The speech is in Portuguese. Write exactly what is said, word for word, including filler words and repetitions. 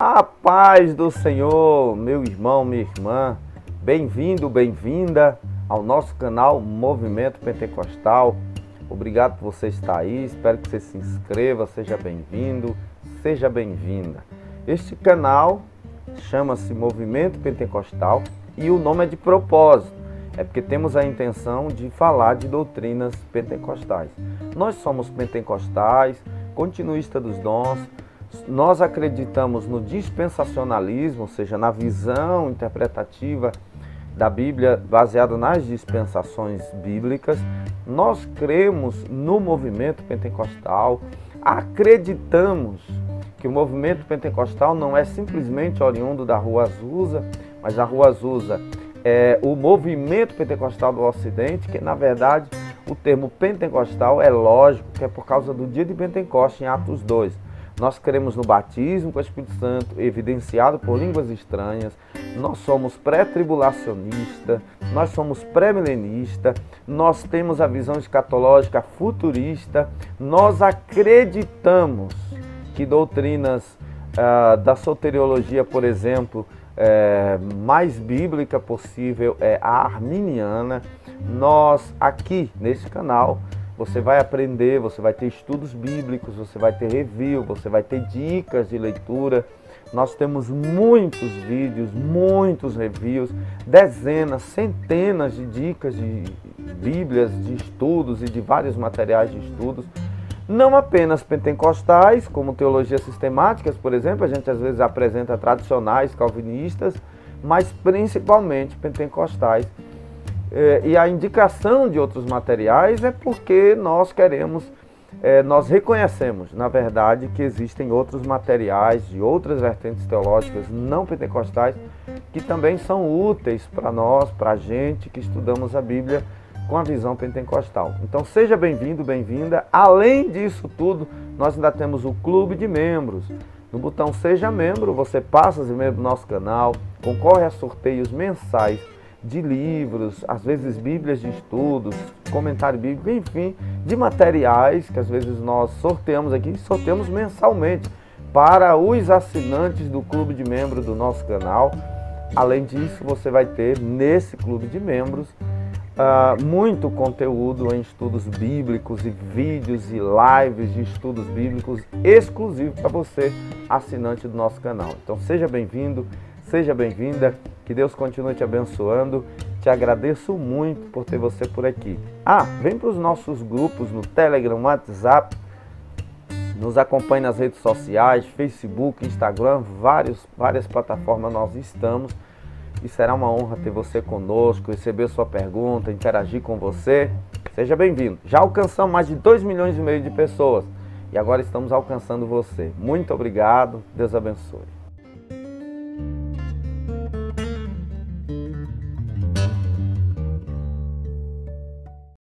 A paz do Senhor, meu irmão, minha irmã, bem-vindo, bem-vinda ao nosso canal Movimento Pentecostal. Obrigado por você estar aí, espero que você se inscreva, seja bem-vindo, seja bem-vinda. Este canal chama-se Movimento Pentecostal e o nome é de propósito, é porque temos a intenção de falar de doutrinas pentecostais. Nós somos pentecostais, continuistas dos dons. Nós acreditamos no dispensacionalismo, ou seja, na visão interpretativa da Bíblia baseada nas dispensações bíblicas. Nós cremos no movimento pentecostal, acreditamos que o movimento pentecostal não é simplesmente oriundo da Rua Azusa, mas a Rua Azusa é o movimento pentecostal do Ocidente, que na verdade o termo pentecostal é lógico, que é por causa do dia de Pentecostes em Atos dois. Nós cremos no batismo com o Espírito Santo, evidenciado por línguas estranhas. Nós somos pré-tribulacionista, nós somos pré-milenista, nós temos a visão escatológica futurista. Nós acreditamos que doutrinas ah, da soteriologia, por exemplo, é, mais bíblica possível é a arminiana. Nós aqui nesse canal você vai aprender, você vai ter estudos bíblicos, você vai ter review, você vai ter dicas de leitura. Nós temos muitos vídeos, muitos reviews, dezenas, centenas de dicas de bíblias, de estudos e de vários materiais de estudos. Não apenas pentecostais, como teologias sistemáticas, por exemplo, a gente às vezes apresenta tradicionais calvinistas, mas principalmente pentecostais. E a indicação de outros materiais é porque nós queremos, é, nós reconhecemos, na verdade, que existem outros materiais de outras vertentes teológicas não pentecostais que também são úteis para nós, para a gente que estudamos a Bíblia com a visão pentecostal. Então seja bem-vindo, bem-vinda. Além disso tudo, nós ainda temos o clube de membros. No botão Seja Membro, você passa a ser membro do nosso canal, concorre a sorteios mensais de livros, às vezes bíblias de estudos, comentário bíblico, enfim, de materiais que às vezes nós sorteamos aqui, sorteamos mensalmente para os assinantes do clube de membros do nosso canal. Além disso, você vai ter nesse clube de membros uh, muito conteúdo em estudos bíblicos e vídeos e lives de estudos bíblicos exclusivos para você, assinante do nosso canal. Então seja bem-vindo, seja bem-vinda, que Deus continue te abençoando. Te agradeço muito por ter você por aqui. Ah, vem para os nossos grupos no Telegram, WhatsApp, nos acompanhe nas redes sociais, Facebook, Instagram, vários, várias plataformas nós estamos. E será uma honra ter você conosco, receber sua pergunta, interagir com você. Seja bem-vindo. Já alcançamos mais de dois milhões e meio de pessoas e agora estamos alcançando você. Muito obrigado, Deus abençoe.